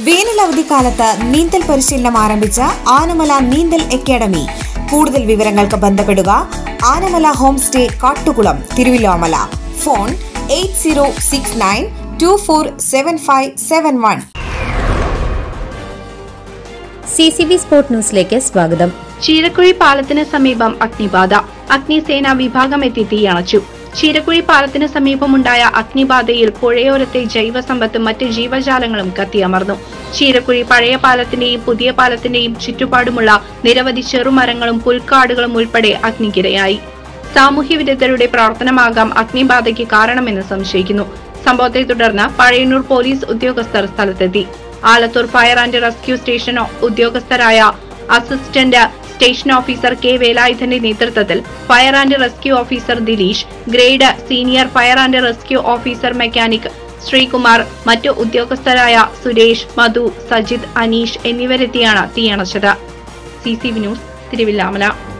വേനലവധിക്കാലത്ത് നീന്തൽ പരിശീലനം ആരംഭിച്ച ആനമല നീന്തൽ അക്കാദമി. കൂടുതൽ വിവരങ്ങൾക്ക് ബന്ധപ്പെടുക Anamala home stay Kattukulam, Thiruvilwamala. Phone 8069247571. CCB sport ന്യൂസിലേക്ക് സ്വാഗതം. ചീരക്കുഴി പാലത്തിന് സമീപം അഗ്നിബാധ. അഗ്നിസേന വിഭാഗം എത്തി തീയണച്ചു. ചീരക്കുഴി പാലത്തിന് സമീപമുണ്ടായ അഗ്നിബാധയിൽ പുഴയോരത്തെ ജൈവസമ്പത്തും മറ്റ് ജീവജാലങ്ങളും കത്തിയമർന്നു. ചീരക്കുഴി പഴയ പാലത്തിന്റെയും പുതിയ പാലത്തിന്റെയും ചുറ്റുപാടുമുള്ള നിരവധി ചെറുമരങ്ങളും പുൽക്കാടുകളും ഉൾപ്പെടെ അഗ്നിക്കിരയായി. സാമൂഹ്യ വിദഗ്ധരുടെ പ്രവർത്തനമാകാം അഗ്നിബാധയ്ക്ക് കാരണമെന്ന് സംശയിക്കുന്നു. സംഭവത്തെ തുടർന്ന് പഴയന്നൂർ പോലീസ് ഉദ്യോഗസ്ഥർ സ്ഥലത്തെത്തി. Alathur fire and rescue station ഉദ്യോഗസ്ഥരായ അസിസ്റ്റന്റ് സ്റ്റേഷൻ ഓഫീസർ കെ വേലായുധന്റെ നേതൃത്വത്തിൽ fire and rescue officer Dileesh, grade senior fire and rescue officer mechanic Sreekumar, മറ്റു ഉദ്യോഗസ്ഥരായ സുരേഷ്, മധു, സജിത്, അനീഷ് എന്നിവരെത്തിയാണ് തീയണച്ചത്. CCB news, Thiruvilwamala.